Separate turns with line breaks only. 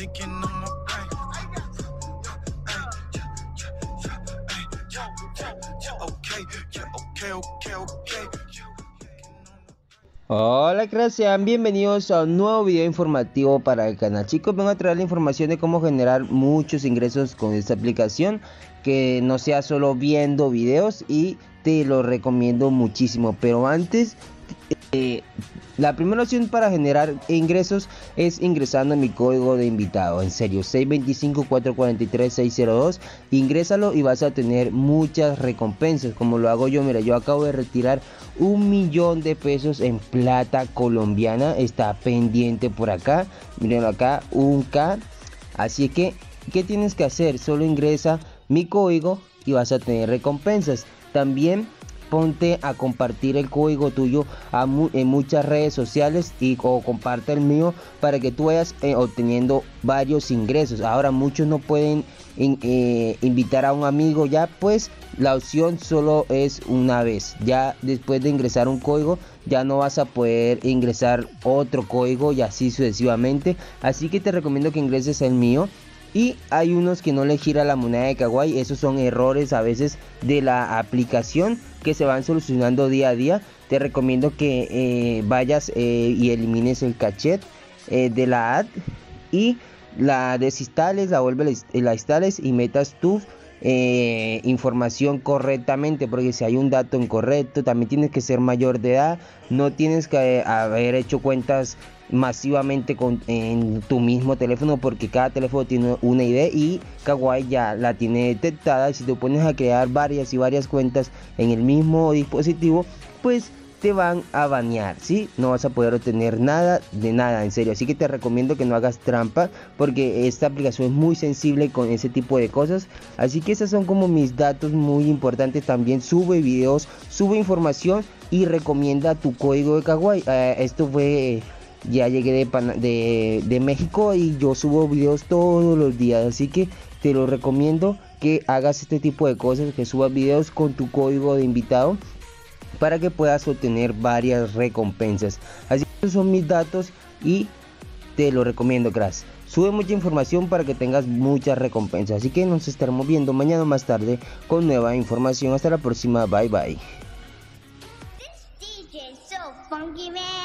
Hola, gracias, bienvenidos a un nuevo video informativo para el canal. Chicos, vengo a traer la información de cómo generar muchos ingresos con esta aplicación, que no sea solo viendo videos, y te lo recomiendo muchísimo. Pero antes, la primera opción para generar ingresos es ingresando mi código de invitado. En serio, 625-443-602. Ingrésalo y vas a tener muchas recompensas, como lo hago yo. Mira, yo acabo de retirar 1.000.000 de pesos en plata colombiana. Está pendiente por acá. Miren acá, 1K. Así que, ¿qué tienes que hacer? Solo ingresa mi código y vas a tener recompensas. También ponte a compartir el código tuyo en muchas redes sociales, o comparte el mío para que tú vayas obteniendo varios ingresos. Ahora muchos no pueden invitar a un amigo, ya pues la opción solo es una vez. Ya después de ingresar un código ya no vas a poder ingresar otro código, y así sucesivamente. Así que te recomiendo que ingreses el mío. Y hay unos que no le gira la moneda de Kawaii. Esos son errores a veces de la aplicación que se van solucionando día a día. Te recomiendo que vayas y elimines el cachet de la ad, y la desinstales, la instales y metas tu información correctamente, porque si hay un dato incorrecto, también tienes que ser mayor de edad. No tienes que haber hecho cuentas masivamente en tu mismo teléfono, porque cada teléfono tiene una ID y Kawaii ya la tiene detectada. Y si te pones a crear varias cuentas en el mismo dispositivo, pues te van a banear, ¿sí? No vas a poder obtener nada de nada, en serio. Así que te recomiendo que no hagas trampa, porque esta aplicación es muy sensible con ese tipo de cosas. Así que esos son como mis datos muy importantes. También sube videos, sube información y recomienda tu código de Kawaii. Esto fue... Ya llegué de México y yo subo videos todos los días, así que te lo recomiendo que hagas este tipo de cosas, que subas videos con tu código de invitado para que puedas obtener varias recompensas. Así que esos son mis datos y te lo recomiendo, gracias. Sube mucha información para que tengas muchas recompensas. Así que nos estaremos viendo mañana más tarde con nueva información. Hasta la próxima, bye bye.
This DJ is so funky, man.